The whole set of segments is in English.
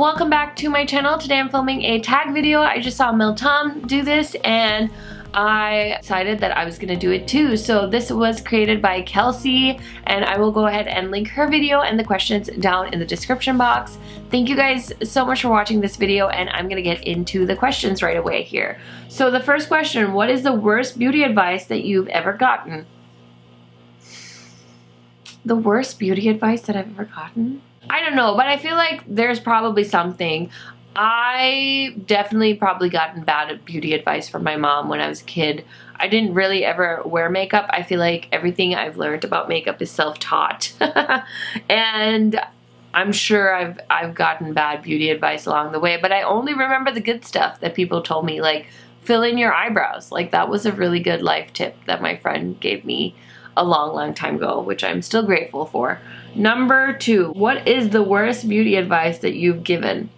welcome back to my channel. Today I'm filming a tag video. I just saw Mel Tom do this and I decided that I was gonna do it too. So this was created by Kelsey and I will go ahead and link her video and the questions down in the description box. Thank you guys so much for watching this video and I'm gonna get into the questions right away here. So the first question, what is the worst beauty advice that you've ever gotten? The worst beauty advice that I've ever gotten? I don't know, but I feel like there's probably something. I definitely probably gotten bad beauty advice from my mom when I was a kid. I didn't really ever wear makeup. I feel like everything I've learned about makeup is self-taught. And I'm sure I've gotten bad beauty advice along the way, but I only remember the good stuff that people told me, like fill in your eyebrows. Like that was a really good life tip that my friend gave me a long time ago, which I'm still grateful for. Number 2, what is the worst beauty advice that you've given?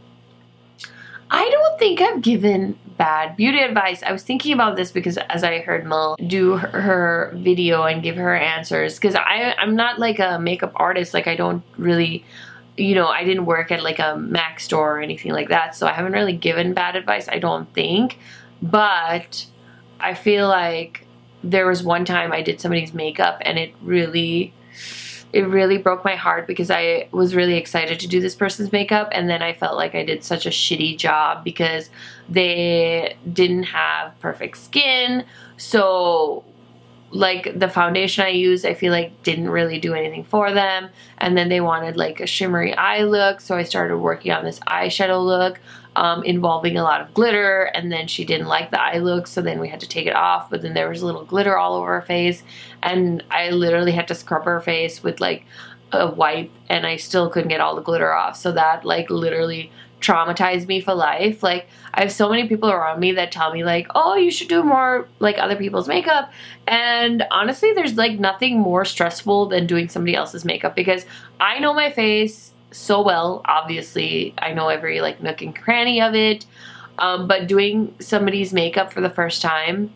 I don't think I've given bad beauty advice. I was thinking about this because as I heard Mel do her video and give her answers, because I'm not like a makeup artist, like I don't really, you know, I didn't work at like a MAC store or anything like that, so I haven't really given bad advice, I don't think. But I feel like there was one time I did somebody's makeup and it really broke my heart because I was really excited to do this person's makeup and then I felt like I did such a shitty job because they didn't have perfect skin. So like the foundation I used, I feel like didn't really do anything for them, and then they wanted like a shimmery eye look, so I started working on this eyeshadow look involving a lot of glitter, and then she didn't like the eye look, so then we had to take it off, but then there was a little glitter all over her face and I literally had to scrub her face with like a wipe and I still couldn't get all the glitter off. So that like literally traumatized me for life. Like I have so many people around me that tell me like, oh, you should do more like other people's makeup, and honestly there's like nothing more stressful than doing somebody else's makeup because I know my face so well. Obviously I know every like nook and cranny of it, but doing somebody's makeup for the first time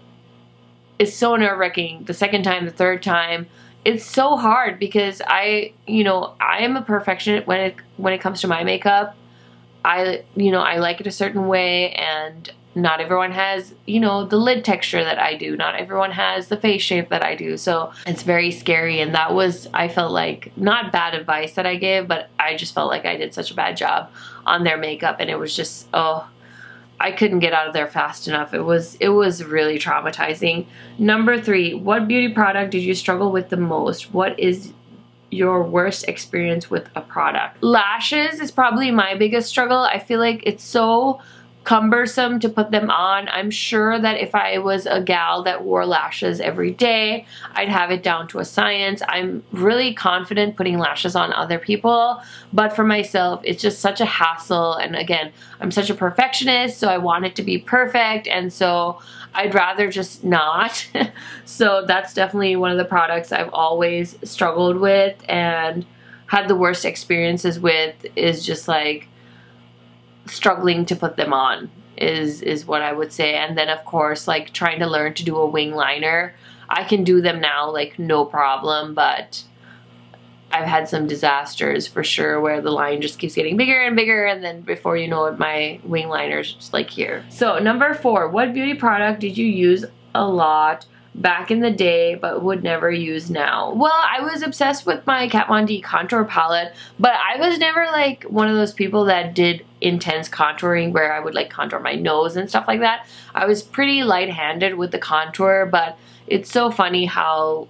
is so nerve-wracking. The second time, the third time, it's so hard because I am a perfectionist when it comes to my makeup. I like it a certain way, and not everyone has, the lid texture that I do. Not everyone has the face shape that I do. So it's very scary, and that was, I felt like, not bad advice that I gave, but I just felt like I did such a bad job on their makeup, and it was just, oh, I couldn't get out of there fast enough. It was really traumatizing. Number 3, what beauty product did you struggle with the most? What is your worst experience with a product? Lashes is probably my biggest struggle. I feel like it's so cumbersome to put them on. I'm sure that if I was a gal that wore lashes every day, I'd have it down to a science. I'm really confident putting lashes on other people, but for myself, it's just such a hassle. And again, I'm such a perfectionist, so I want it to be perfect, and so I'd rather just not. So that's definitely one of the products I've always struggled with and had the worst experiences with, is just like struggling to put them on is what I would say. And then of course like trying to learn to do a wing liner. I can do them now like no problem, but I've had some disasters for sure where the line just keeps getting bigger and bigger, and then before you know it, my wing liner's just like here. So number 4, what beauty product did you use a lot back in the day but would never use now? Well, I was obsessed with my Kat Von D contour palette, but I was never like one of those people that did intense contouring where I would like contour my nose and stuff like that. I was pretty light-handed with the contour, but it's so funny how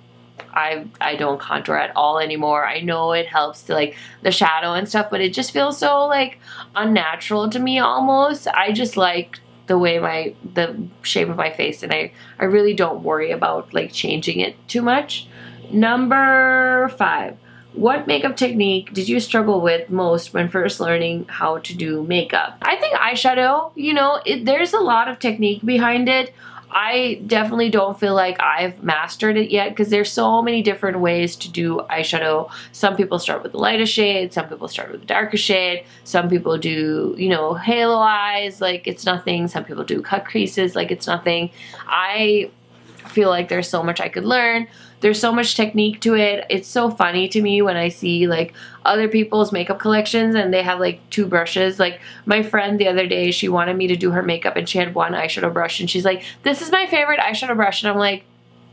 I don't contour at all anymore. I know it helps to like the shadow and stuff, but it just feels so like unnatural to me almost. I just like the way the shape of my face, and I really don't worry about like changing it too much. Number 5, what makeup technique did you struggle with most when first learning how to do makeup? I think eyeshadow. There's a lot of technique behind it. I definitely don't feel like I've mastered it yet because there's so many different ways to do eyeshadow. Some people start with the lightest shade, some people start with the darkest shade, some people do, halo eyes like it's nothing, some people do cut creases like it's nothing. I feel like there's so much I could learn. there's so much technique to it. It's so funny to me when I see like other people's makeup collections and they have like 2 brushes. Like my friend the other day, she wanted me to do her makeup and she had 1 eyeshadow brush and she's like, this is my favorite eyeshadow brush. And I'm like,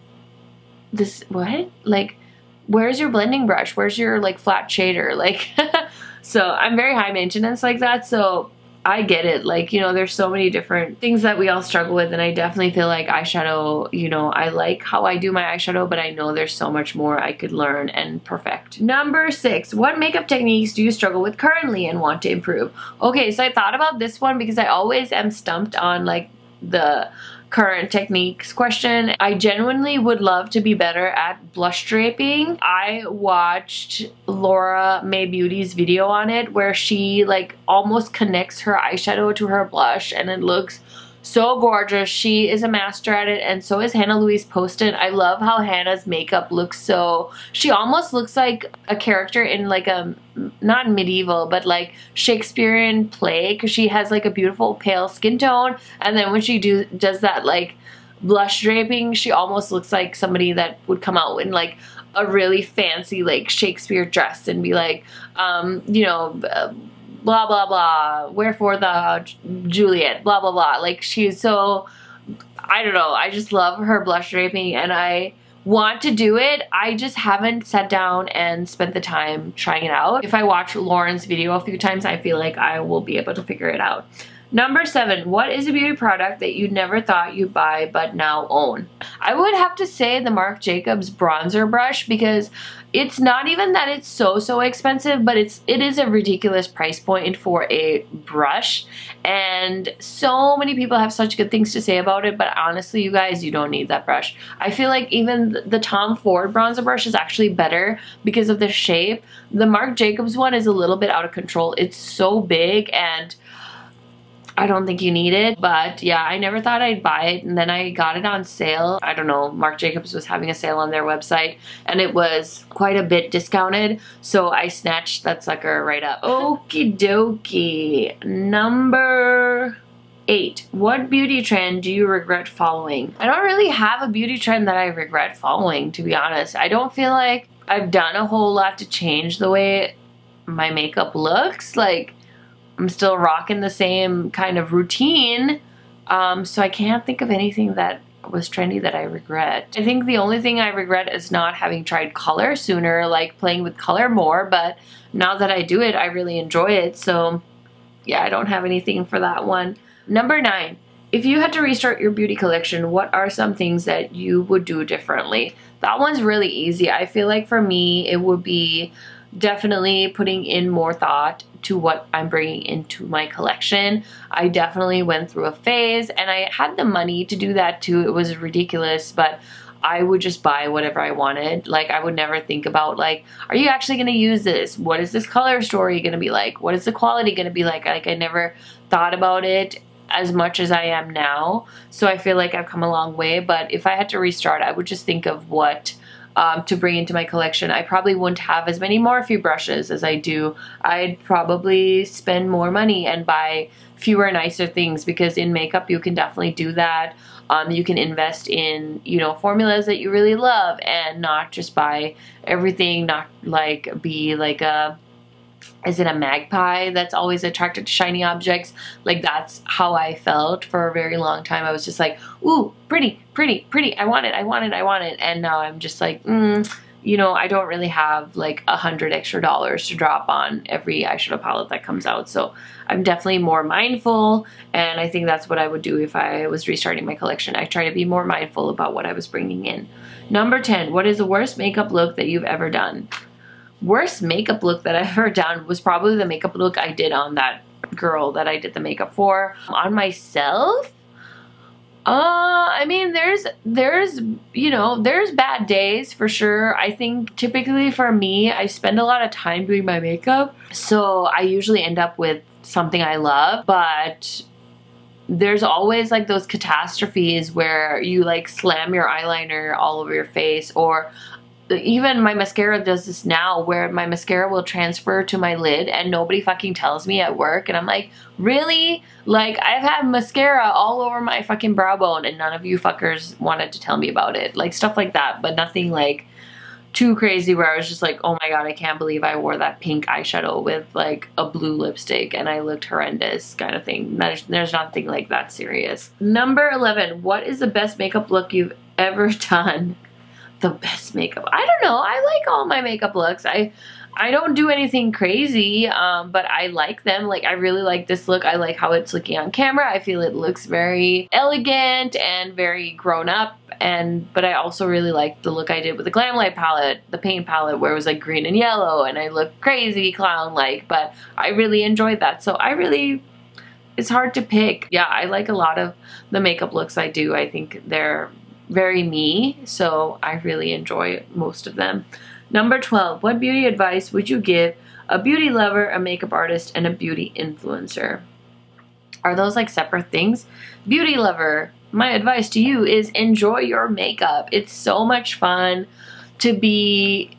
this, what? Like, where's your blending brush? Where's your like flat shader? Like, so I'm very high maintenance like that. So I get it. Like, you know, there's so many different things that we all struggle with. And I definitely feel like eyeshadow, you know, I like how I do my eyeshadow, but I know there's so much more I could learn and perfect. Number 6, what makeup techniques do you struggle with currently and want to improve? Okay, so I thought about this one because I always am stumped on like the current techniques question. I genuinely would love to be better at blush draping. I watched Laura May Beauty's video on it where she like almost connects her eyeshadow to her blush and it looks so gorgeous. She is a master at it and so is Hannah Louise Poston. I love how Hannah's makeup looks so, she almost looks like a character in like a, not medieval, but like Shakespearean play because she has like a beautiful pale skin tone and then when she does that like blush draping, she almost looks like somebody that would come out in like a really fancy like Shakespeare dress and be like, you know, blah blah blah, wherefore the Juliet, blah blah blah. Like she's so, I don't know, I just love her blush draping and I want to do it. I just haven't sat down and spent the time trying it out. If I watch Lauren's video a few times, I feel like I will be able to figure it out. Number 7, what is a beauty product that you never thought you'd buy but now own? I would have to say the Marc Jacobs bronzer brush because it's not even that it's so expensive, but it is a ridiculous price point for a brush and so many people have such good things to say about it, but honestly you guys, you don't need that brush. I feel like even the Tom Ford bronzer brush is actually better because of the shape. The Marc Jacobs one is a little bit out of control. It's so big and I don't think you need it, but yeah, I never thought I'd buy it and then I got it on sale. I don't know, Marc Jacobs was having a sale on their website and it was quite a bit discounted, so I snatched that sucker right up. Okie dokie. Number 8, what beauty trend do you regret following? I don't really have a beauty trend that I regret following, to be honest. I don't feel like I've done a whole lot to change the way my makeup looks. Like, I'm still rocking the same kind of routine, so I can't think of anything that was trendy that I regret. I think the only thing I regret is not having tried color sooner, like playing with color more, but now that I do it, I really enjoy it, so yeah, I don't have anything for that one. Number 9, if you had to restart your beauty collection, what are some things that you would do differently? That one's really easy. I feel like for me, it would be definitely putting in more thought to what I'm bringing into my collection. I definitely went through a phase and I had the money to do that too. It was ridiculous, but I would just buy whatever I wanted. Like I would never think about like, are you actually going to use this? What is this color story going to be like? What is the quality going to be like? Like I never thought about it as much as I am now. So I feel like I've come a long way, but if I had to restart, I would just think of what to bring into my collection. I probably wouldn't have as many Morphe brushes as I do. I'd probably spend more money and buy fewer nicer things because in makeup you can definitely do that. You can invest in, you know, formulas that you really love and not just buy everything, not like be like a, is it a magpie that's always attracted to shiny objects? Like that's how I felt for a very long time. I was just like, ooh, pretty, pretty, pretty. I want it, I want it, I want it. And now I'm just like, you know, I don't really have like $100 extra to drop on every eyeshadow palette that comes out. So I'm definitely more mindful. And I think that's what I would do if I was restarting my collection. I try to be more mindful about what I was bringing in. Number 10, what is the worst makeup look that you've ever done? Worst makeup look that I've ever done was probably the makeup look I did on that girl that I did the makeup for. On myself, I mean, there's you know, there's bad days for sure. I think typically for me, I spend a lot of time doing my makeup, so I usually end up with something I love, but there's always like those catastrophes where you like slam your eyeliner all over your face, or even my mascara does this now, where my mascara will transfer to my lid and nobody fucking tells me at work, and I'm like, really? Like, I've had mascara all over my fucking brow bone and none of you fuckers wanted to tell me about it. Like, stuff like that, but nothing like too crazy where I was just like, oh my god, I can't believe I wore that pink eyeshadow with like a blue lipstick and I looked horrendous kind of thing. There's nothing like that serious. Number 11, what is the best makeup look you've ever done? The best makeup, I don't know, I like all my makeup looks. I don't do anything crazy, but I like them. Like, I really like this look. I like how it's looking on camera. I feel it looks very elegant and very grown up. But I also really like the look I did with the Glamlite palette, the paint palette, where it was like green and yellow and I looked crazy clown-like, but I really enjoyed that. So it's hard to pick. Yeah, I like a lot of the makeup looks I do. I think they're very me, so I really enjoy most of them. Number 12, what beauty advice would you give a beauty lover, a makeup artist, and a beauty influencer? Are those like separate things? Beauty lover, my advice to you is enjoy your makeup. It's so much fun to be,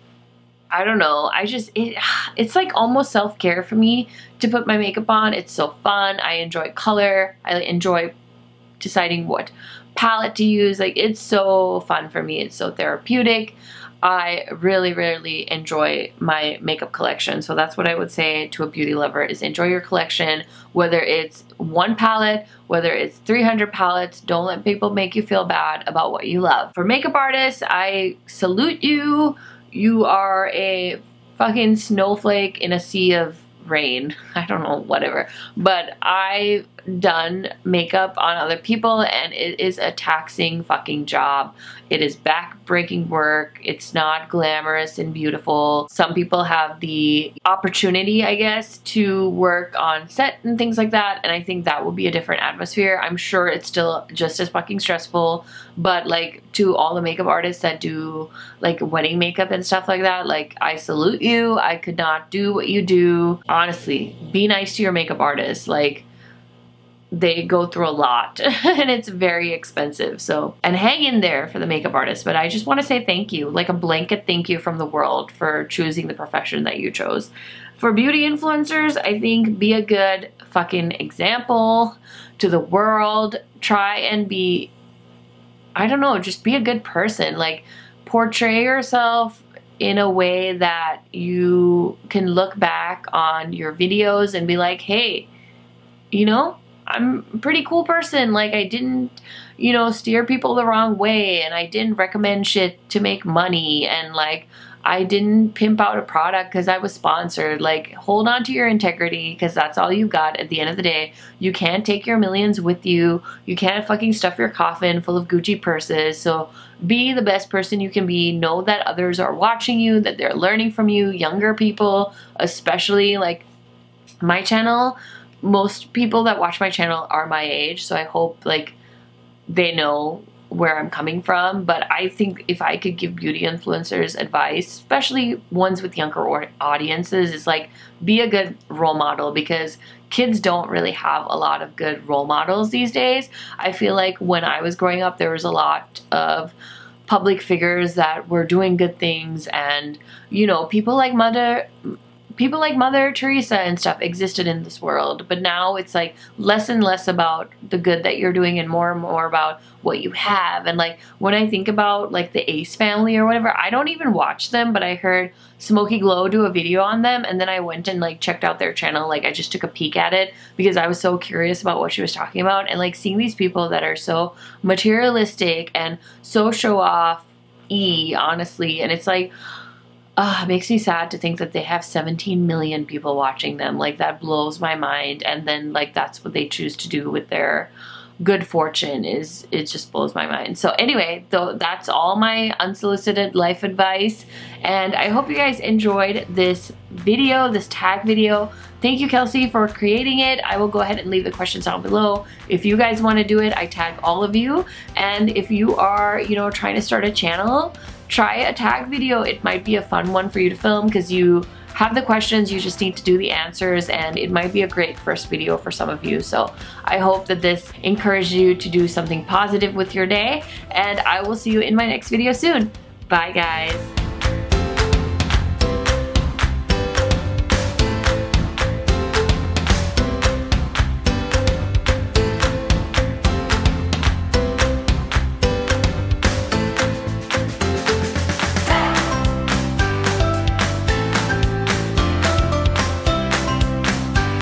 I don't know, it's like almost self-care for me to put my makeup on. It's so fun. I enjoy color. I enjoy deciding what palette to use. Like, it's so fun for me. It's so therapeutic. I really, really enjoy my makeup collection. So that's what I would say to a beauty lover is enjoy your collection, whether it's one palette, whether it's 300 palettes. Don't let people make you feel bad about what you love. For makeup artists, I salute you. You are a fucking snowflake in a sea of rain. I don't know, whatever. But I've done makeup on other people and it is a taxing fucking job. It is back-breaking work. It's not glamorous and beautiful. Some people have the opportunity, I guess, to work on set and things like that, and I think that will be a different atmosphere. I'm sure it's still just as fucking stressful, but like, to all the makeup artists that do like wedding makeup and stuff like that, like, I salute you. I could not do what you do. Honestly, be nice to your makeup artists. Like, they go through a lot and it's very expensive. So, and hang in there for the makeup artist. But I just want to say thank you, like a blanket thank you from the world for choosing the profession that you chose. For beauty influencers, I think be a good fucking example to the world. Try and be, I don't know, just be a good person. Like, portray yourself in a way that you can look back on your videos and be like, hey, you know, I'm a pretty cool person. Like, I didn't, you know, steer people the wrong way, and I didn't recommend shit to make money, and like, I didn't pimp out a product because I was sponsored. Like, hold on to your integrity, because that's all you got at the end of the day. You can't take your millions with you. You can't fucking stuff your coffin full of Gucci purses. So be the best person you can be. Know that others are watching you, that they're learning from you. Younger people, especially, like my channel, most people that watch my channel are my age, so I hope like they know where I'm coming from. But I think if I could give beauty influencers advice, especially ones with younger audiences, is like, be a good role model, because kids don't really have a lot of good role models these days. I feel like when I was growing up, there was a lot of public figures that were doing good things, and you know, people like Mother Teresa and stuff existed in this world. But now it's like less and less about the good that you're doing and more about what you have. And like, when I think about like the Ace family or whatever, I don't even watch them, but I heard Smokey Glow do a video on them, and then I went and like checked out their channel. Like, I just took a peek at it because I was so curious about what she was talking about. And like, seeing these people that are so materialistic and so show off-y, honestly, and it's like, it makes me sad to think that they have 17 million people watching them. Like, that blows my mind. And then like, that's what they choose to do with their good fortune. It just blows my mind. So anyway, though, that's all my unsolicited life advice, and I hope you guys enjoyed this video, this tag video. Thank you, Kelsey, for creating it. I will go ahead and leave the questions down below. If you guys want to do it, I tag all of you. And if you are, you know, trying to start a channel, try a tag video. It might be a fun one for you to film because you have the questions, you just need to do the answers, and it might be a great first video for some of you. So I hope that this encouraged you to do something positive with your day, and I will see you in my next video soon. Bye, guys.